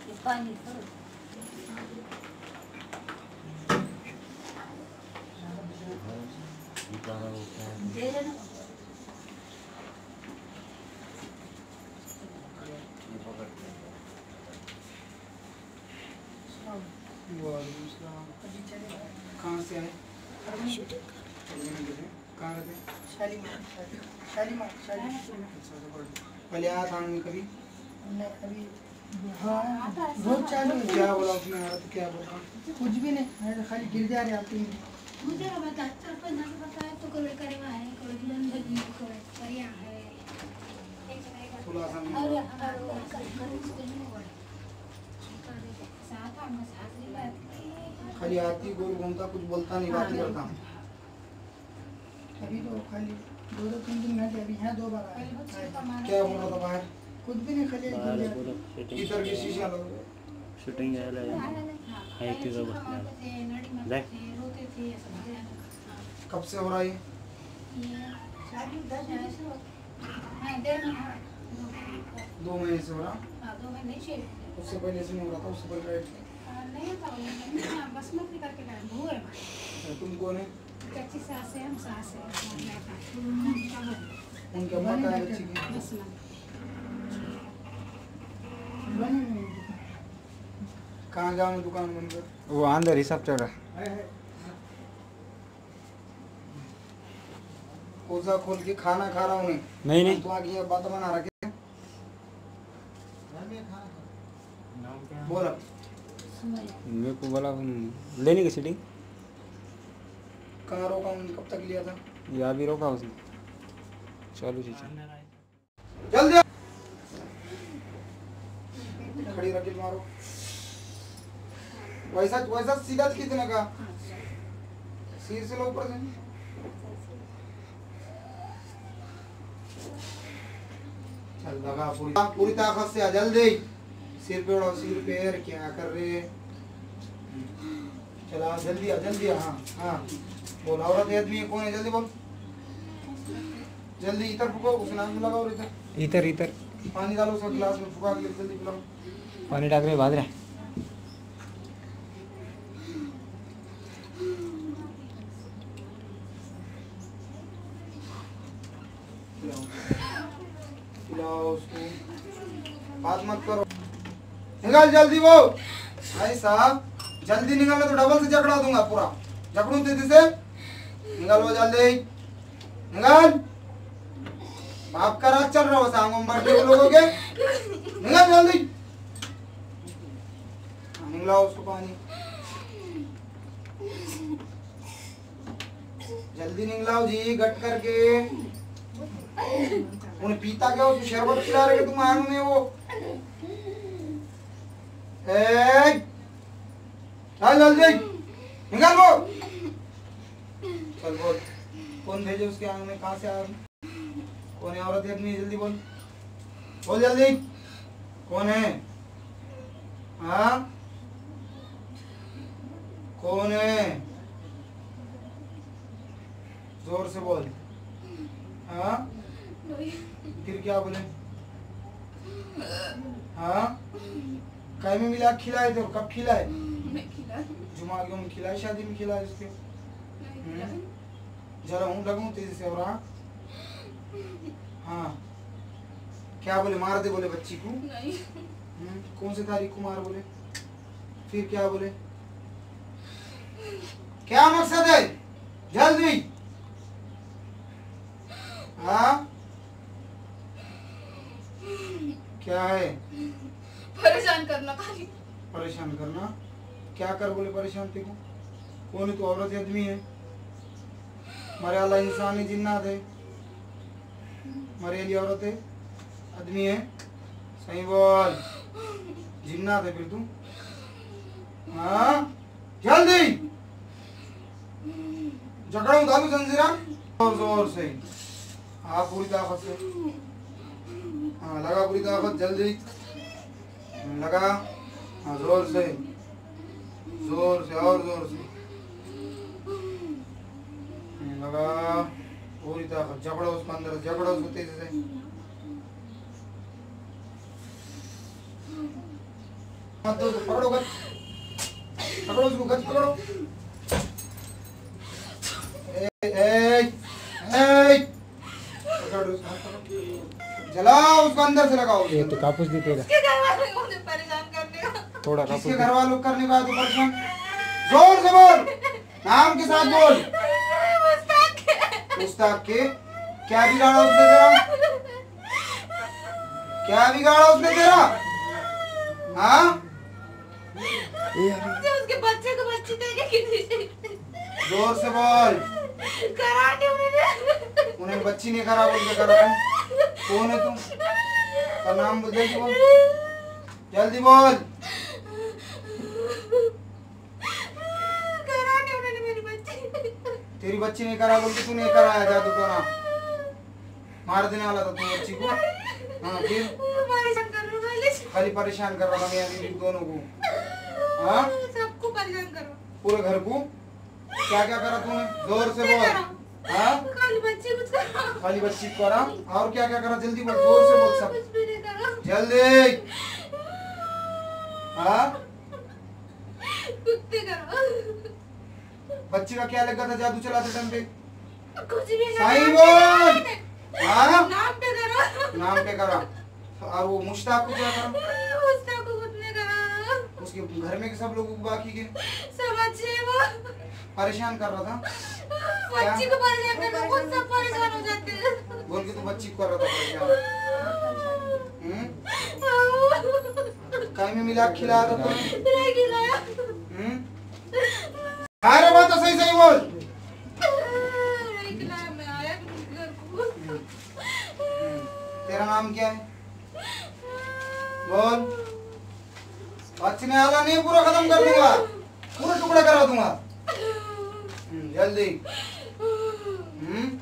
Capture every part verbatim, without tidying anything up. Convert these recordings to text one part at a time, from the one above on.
पानी दे देना। कहाँ से आए? कहाँ रहते? शालीमार शालीमार शालीमार पहले आया था कभी? अभी हाँ बहुत चालू है। क्या बोला उसने? आ रहा तो क्या बोला? कुछ भी नहीं, खाली गिर जा रहे आते हैं। मुझे बता सरपंच ने बताया तो कोई करवा है, कोई लंदन में कोई परिया है। थोड़ा सा और अगर वो कर कर उसके नहीं हो रहा। साथ हम साथ ही बात खाली आती गोल घूमता, कुछ बोलता नहीं, बात नहीं करता। अभी तो खाली दो दो तीन तीन घंटे अभी यहाँ दो बार आए। क्या बोल रहा था बाहर? कुछ भी नहीं, खाली इधर की शीशा लोग शूटिंग है ले है कि तो बस ले रोते थे सब। कब से हो रहा है? ये शादी दस महीने से हां डेढ़ महीने दो महीने से हो रहा? हां दो महीने से। उससे पहले से नहीं हो रहा था? उससे पहले नहीं था वो बसमती करके गए भूए में। तुम कौन है? चाची सास है, हम सास है। उनके अम्मा का है बच्ची की? कहाँ जाऊँ दुकान बंद कर? वो अंदर ही सब चल रहा है। कोसा खोल के खाना खा रहा हूँ मैं। नहीं नहीं तो आगे बात बना रखे बोला मेरे को बोला लेने की सीटिंग कहाँ रोका? कब तक लिया था? या भी रोका उसने। चलो जी जल्दी आ। खड़ी रखी मारो। वैसा वैसा सीधा कितने का? सिर से लो ऊपर से। चल लगा पूरी पूरी ताकत से आ जल्दी। सिर पे उड़ाओ, सिर पे क्या कर रहे? चला जल्दी आ जल्दी आ। हाँ हाँ बोल औरत आदमी कौन है? जल्दी बोल जल्दी। इधर फुको, उस नाम में लगाओ। इधर इधर इधर पानी डालो उसका गिलास में, फुका के जल्दी पिलाओ। पानी डाल रहे भाग रहा पिलाओ उसको, बात मत करो। निकाल जल्दी वो। भाई साहब जल्दी निकालो तो डबल से जकड़ा दूंगा पूरा। जकड़ू तेजी से निकाल वो जल्दी निकाल। बाप का राज चल रहा हो सांगों बर्थडे के लोगों के। निकाल जल्दी निकलाओ उसको पानी। जल्दी निकलाओ जी गट करके। उन्हें पीता क्या? उसको शरबत पिला रहे तुम आंग में वो। चल जल्दी निकाल वो। चल बोल कौन भेजे उसके आंग में? कहाँ से आया? कौन है औरत आदमी? जल्दी बोल बोल जल्दी कौन है? हाँ कौन है? जोर से बोल। हाँ फिर क्या बोले? हाँ कहीं में मिला खिलाए थे? कब खिलाए? जुमा के में खिलाए, शादी में खिलाए उसके? जरा हूँ लगूं तेजी से। और हाँ क्या बोले? मार दे बोले बच्ची को? नहीं। कौन से तारीख को मार बोले? फिर क्या बोले? क्या मकसद है? जल्दी। हाँ क्या है? परेशान करना खाली। परेशान करना? क्या कर बोले परेशान तेरे को? कौन है तू? औरत आदमी है? मरे वाला इंसान है, जिन्नात है? मरे वाली औरत है, आदमी है? सही बोल। जिन्नात है फिर तू? हाँ जल्दी जकड़ा उतारू जंजीरा जोर जोर से। हाँ पूरी ताकत से। हाँ लगा पूरी ताकत, जल्दी लगा। हाँ जोर से जोर से और जोर से लगा पूरी ताकत। जकड़ो उसको अंदर, जकड़ो उसको तेजी से। मत दो, पकड़ो गच, पकड़ो उसको, गच पकड़ो। ए ए ए पकड़ो उसको, पकड़ो। जलाओ उसको, अंदर से लगाओ। ये तो कापूस दी तेरा, इसके घर वाले को मुझे परेशान करने का। थोड़ा कापूस किसके दे। घर वालों को करने का है तो परेशान? जोर से बोल, नाम के साथ बोल। मुस्ताक है। मुस्ताक के क्या बिगाड़ा उसने तेरा? क्या बिगाड़ा उसने तेरा? हाँ? मुझे उसके बच्चे को बच्ची देके किसी जोर से बोल। कराटे उन्हें उन्हें बच्ची नहीं करा, बोल के करा तुम? कौन है तुम? का नाम बोल, जल्दी बोल, जल्दी बोल। कराटे उन्होंने मेरी बच्ची। तेरी बच्ची नहीं करा बोल के तू नहीं कराया जादू टोना? मार देने वाला था तू बच्ची को। हाँ फिर परेशान कर रहा हूँ खाली। खाली परेशान कर रहा था मियां बीवी दोनों को। हाँ सबको परेशान करो। पूरे घर को क्या क्या करा तूने? जोर से बोल। हाँ खाली बच्ची कुछ करो। खाली बच्ची को करा, और क्या क्या करा? जल्दी बोल, जोर से बोल सब, कुछ भी नहीं करो। जल्दी। हाँ कुत्ते करो। बच्ची का क्या लगा था जादू चलाते टाइम पे? कुछ भी नहीं सही करो। बोल। हाँ नाम पे करो। नाम पे करा। और वो मुश्ताक को क्या करा? मुस्ताक को कुछ नहीं करो। उसके घर में के सब लोगों को, बाकी के सब अच्छे हैं वो। परेशान कर रहा था। बच्ची को परेशान करके खुद सब परेशान हो जाते हैं। बोल के तू बच्ची को कर रहा था परेशान। हम्म कहीं में मिला के खिलाया था तूने? नहीं खिलाया। हम्म अरे बात तो सही सही बोल। नहीं खिलाया, मैं आया घर को। तेरा नाम क्या है? बोल। बचने वाला नहीं, पूरा खत्म कर दूंगा, पूरा टुकड़ा करा दूंगा। हम्म, जल्दी। हम्म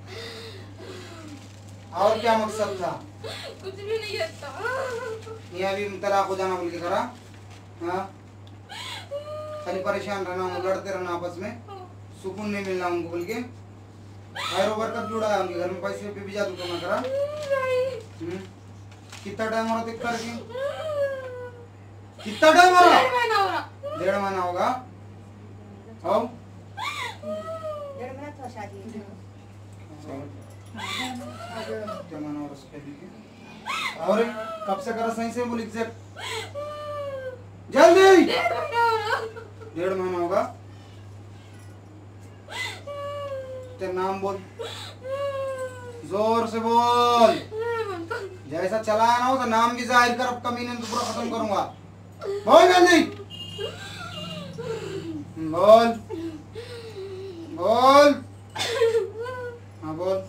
और क्या मकसद था? कुछ भी नहीं करता। ये अभी तलाक हो जाना बोल के करा? हाँ खाली परेशान रहना, लड़ते रहना आपस में, सुकून नहीं मिलना उनको बोल के। खैर बरकत जुड़ा है उनके घर में, पैसे पे भी जादू टोना करा। हम्म कितना टाइम हो रहा देख करके? कितना टाइम हो रहा? डेढ़ महीना हो रहा। डेढ़ महीना होगा। आओ डेढ़ महीना तो शादी है। क्या महीना हो रहा शादी के? और कब से करा? सही से बोल, एग्जैक्ट जल्दी। डेढ़ महीना हो रहा। डेढ़ महीना होगा। तेरा नाम बोल, जोर से बोल। जैसा चलाया ना हो तो नाम भी जाहिर कर, अब कमीने तो पूरा खत्म करूंगा। बोल जल्दी। बोल बोल। हाँ बोल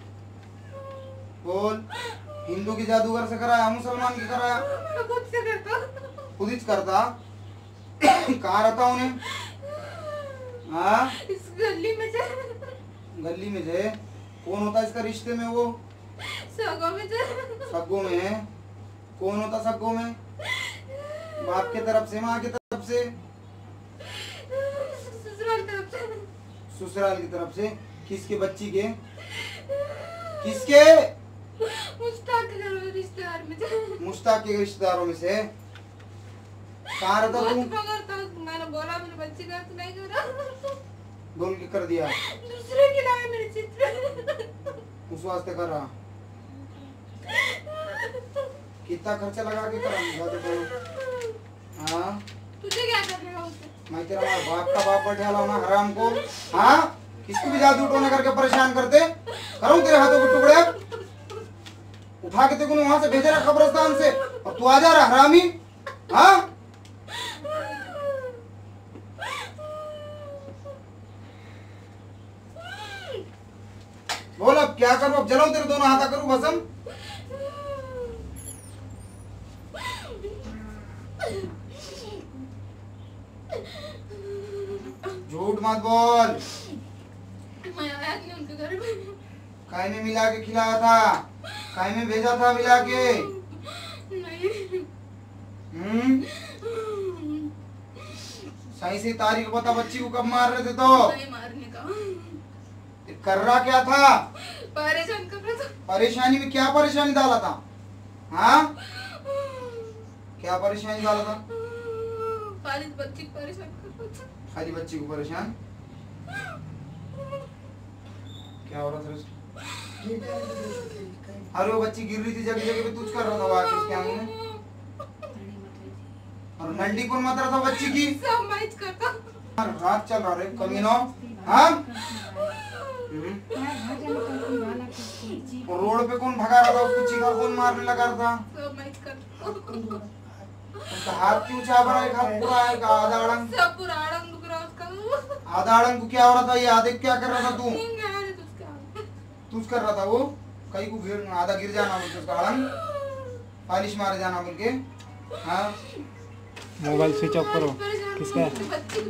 बोल। हिंदू की जादूगर से कराया, मुसलमान की कराया? मैं खुद से करता। खुद ही करता। कहाँ रहता उन्हें? हाँ इस गली में जा। गली में जे कौन होता इसका रिश्ते में? वो सगों में जा। सग्गों में है। कौन होता सग्गों में? बाप के तरफ से, माँ की तरफ से? ससुराल तरफ से। ससुराल की तरफ से। किसके बच्ची के? किसके? मुश्ताक के घर में रिश्तेदार में जा। मुश्ताक के रिश्तेदारों में से। कहाँ रहता बहुत तू? पकड़ता हूँ। मैंने बोला मेरी बच्ची का तो नहीं करा। बोल के कर दिया, दूसरे के लाए मेरे चित्र। उस वास्ते कर रहा। कितना खर्चा लगा के करा? हाँ तुझे क्या करना है उससे? मैं तेरा मार बाप का बाप बैठा ना हराम को। हाँ किसको भी जादू टोना करके परेशान करते? करूँ तेरे हाथों के टुकड़े? उठा के तेरे को वहां से भेजा रहा कब्रिस्तान से, और तू आ जा रहा हरामी। हाँ बोल अब क्या करूं? अब जलाऊं तेरे दोनों हाथा करूं भस्म? झूठ मत बोल। मैं आया नहीं उनके घर में। काय में मिला के खिलाया था? काय में भेजा था मिला के? नहीं। हम्म सही से तारीख बता, बच्ची को कब मार रहे थे? तो नहीं मारने का। कर रहा क्या था? परेशान कर रहा था। परेशानी में क्या परेशानी डाला था? हाँ क्या परेशानी डाला था? खाली बच्ची को परेशान करता। खाली बच्ची को परेशान क्या हो रहा था? अरे वो बच्ची गिर रही थी जगह जगह पे, तुझ कर रहा था वहां किसके आंगन में, और नंडी कौन मत रहा था बच्ची की? सब मैच करता। रात चल रहा रे कमीनो। हाँ रोड पे कौन भगा रहा था उसको, चीखा कौन मारने लगा रहा था? सब मैच करता। उसका हाथ क्यों चाह रहा है? हाथ पूरा है का आधा अड़ंग? सब पूरा अड़ंग दुख रहा उसका। आधा अड़ंग को क्या हो रहा था? ये आधे क्या कर रहा था तू? तू कर रहा था वो कहीं को गिर आधा गिर जाना बोल के उसका अड़ंग पालिश मारे जाना बोल के। हाँ मोबाइल स्विच ऑफ करो। किसका है?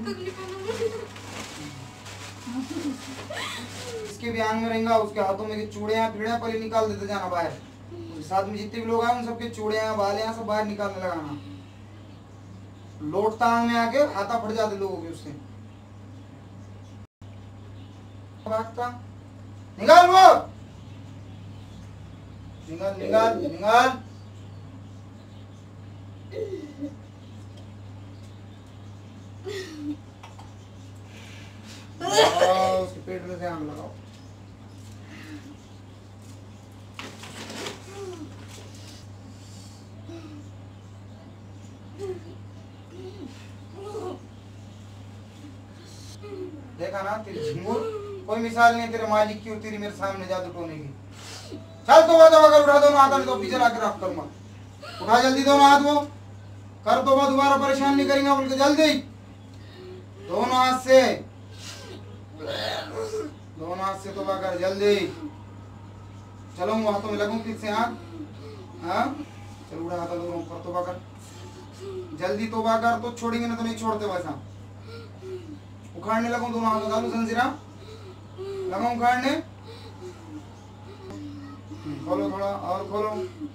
इसके भी आंग में रहेगा, उसके हाथों में चूड़ियां पीड़ियां पहले निकाल देते जाना बाहर। उसके साथ में जितने भी लोग आए उन सबके चूड़ियां बालियां सब बाहर निकालने लगाना। लोटता आंग में आके हाथा फट जाते लोगों के उससे। भागता निकाल वो, निकाल निकाल निकाल। उसके पेट में से आग लगाओ। देखा ना तेरी झिंगुर, कोई मिसाल नहीं तेरे मालिक की और तेरी मेरे सामने जादू टोने की। चल तो बात अगर उठा दोनों हाथ, तो पीछे लाकर रख करूंगा। उठा जल्दी दोनों हाथ, वो कर तो दोबारा परेशान नहीं करेंगे बोल के जल्दी। दोनों हाथ से, दोनों हाथ से तोबा कर जल्दी। चलो वो हाथों में लगूं फिर से हाथ। हाँ चल उठा हाथ दोनों पर, तोबा कर जल्दी, तोबा कर तो छोड़ेंगे ना तो नहीं छोड़ते वैसा। उखाड़ने लगूं दोनों हाथों, डालू जंजीरा लगा उखाड़ने। खोलो थोड़ा और खोलो।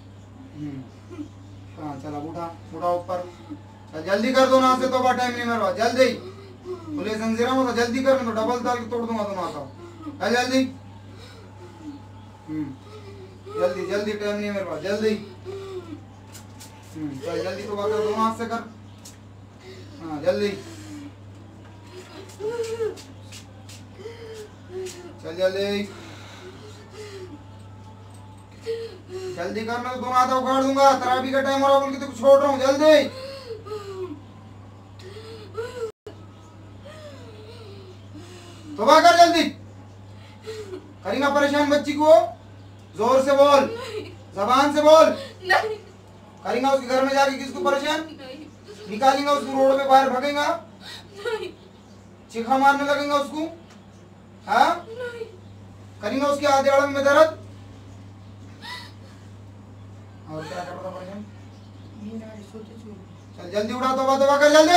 हाँ चला उठा उठा ऊपर, चल जल्दी कर दोनों हाथ से, तोबा टाइम नहीं मेरे पास, जल्दी बोले जंजीरा में तो जल्दी कर, मैं तो डबल डाल के तोड़ दूंगा दोनों हाथों। चल जल्दी जल्दी जल्दी, टाइम नहीं मेरे पास, जल्दी चल जल्दी तोबा कर दोनों हाथ से कर। हाँ जल्दी चल जल्दी जल्दी करना, तो दोनों हाथ उखाड़ दूंगा। तराबी का टाइम हो रहा बोल के तो छोड़ रहा हूँ, जल्दी तोबा कर जल्दी। करेंगा परेशान बच्ची को, जोर से बोल, जबान से बोल। नहीं करेंगा उसके घर में जाके किसको परेशान निकालेंगा, उसको रोड पे बाहर भगेगा, चीखा मारने लगेगा उसको। हाँ करेंगा उसके आधे अड़ंग में दर्द, और क्या कर रहा परेशान। चल जल्दी उठा, तोबा तोबा कर जल्दी।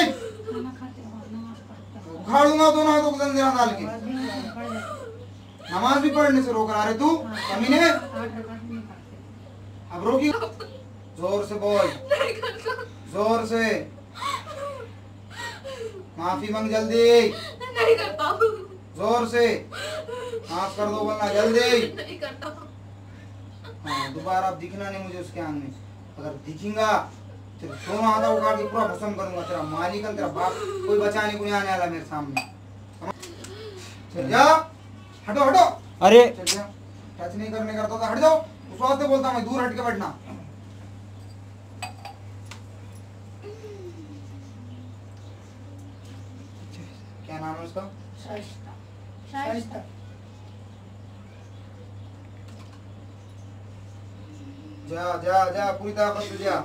उखाड़ दूंगा दोनों हाथों को जंजीरा डाल के। नमाज भी पढ़ने से रोक रहा रे तू कमीने। अब रोकी, जोर से बोल, जोर से माफी मांग जल्दी, नहीं करता हूँ, जोर से माफ कर दो वरना जल्दी। नहीं करता हूँ। हाँ दोबारा अब दिखना नहीं मुझे उसके आंग में, अगर दिखेगा तो दोनों हाथ उखाड़ के पूरा भस्म करूंगा। तेरा मालिक तेरा बाप कोई बचाने को नहीं आने वाला मेरे सामने। चल जा, हटो हटो। अरे चल जा, टच नहीं करने करता था, हट जाओ। उस वास्ते बोलता मैं, दूर हट के बैठना। क्या नाम है उसका? शाइस्ता शाइस्ता। जा जा जा पूरी ताकत से जा।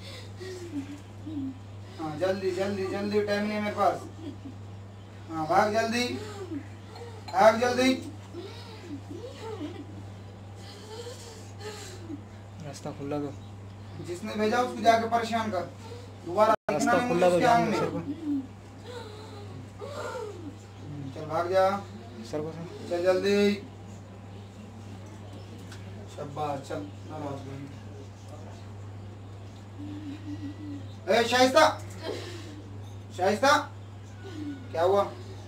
हाँ जल्दी जल्दी जल्दी, टाइम नहीं है मेरे पास। हाँ भाग जल्दी, भाग जल्दी। रास्ता खुला दो, जिसने भेजा उसको जाके परेशान कर, दोबारा दिखना रास्ता नहीं खुला मुझे दो, उसके आंग जान में। सर को, चल भाग जा, सर को सर। चल जल्दी। शाबाश चल नाराज नहीं। ए शाइस्ता, शाइस्ता क्या हुआ?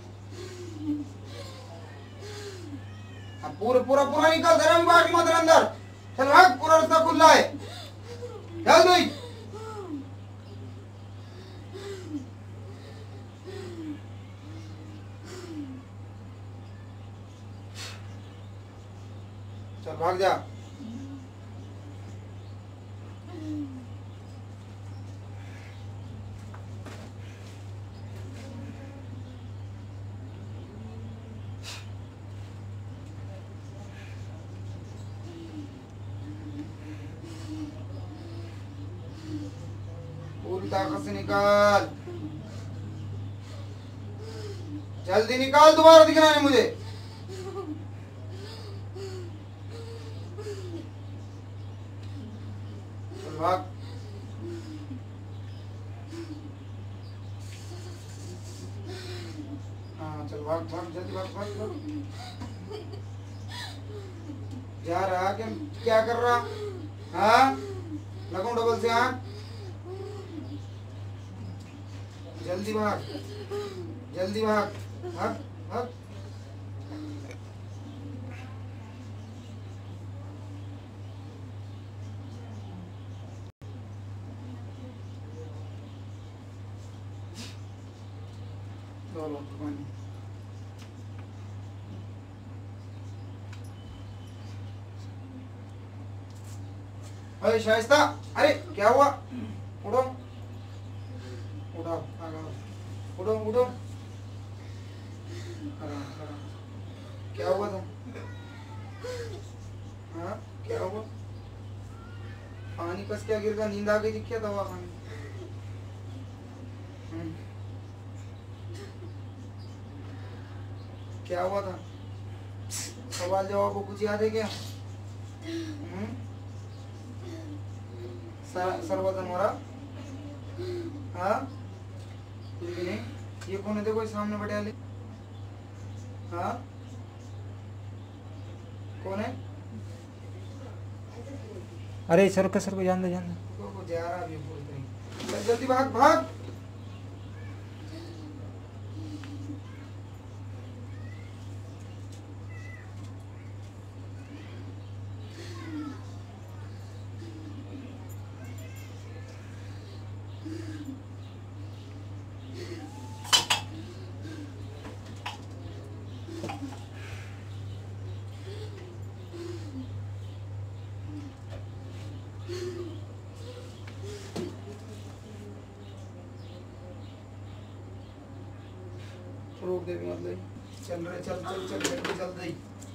अब पूरा पूरा पूरा निकल, धर्म बाकी मत अंदर। चल भाग, पूरा रास्ता खुला है, जल्दी। भाग जा। पूरी ताकत से निकाल, जल्दी निकाल, दोबारा दिखना है मुझे। चल भाग। हाँ चल भाग भाग, जल्दी भाग भाग भाग। जा रहा क्या, क्या कर रहा? हाँ लगूं डबल से आँख, जल्दी भाग, जल्दी भाग भाग भाग। चलो पानी। अरे शाइस्ता, अरे क्या हुआ? उठो उठो, उठो उठो। क्या हुआ था? हाँ क्या हुआ? पानी कस क्या गिर गया? नींद आ गई थी क्या? दवा खाने? क्या हुआ था? सवाल जवाब को कुछ याद है क्या? सर्वधन हो रहा? हाँ कुछ भी नहीं। ये कौन है? देखो सामने बैठे वाले। हाँ कौन है? अरे सर का सर को जान दे जान दे। को को जा रहा अभी बोलते हैं। जल्दी भाग भाग। रोक दे मतलब चल रहे, चल चल चल जल्दी जल्दी।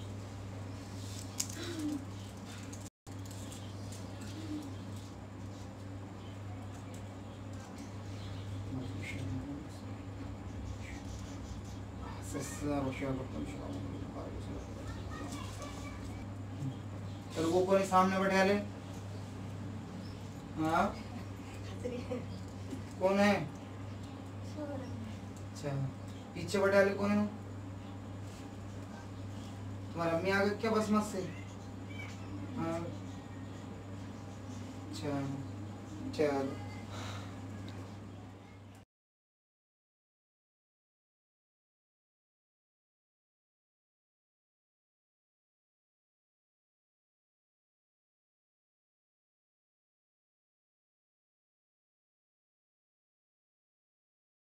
चल वो कौन सामने बैठे वाले? हाँ कौन है? अच्छा पीछे बैठे वाले कौन है? तुम्हारी अम्मी आ गई क्या बस मत से? हाँ अच्छा चल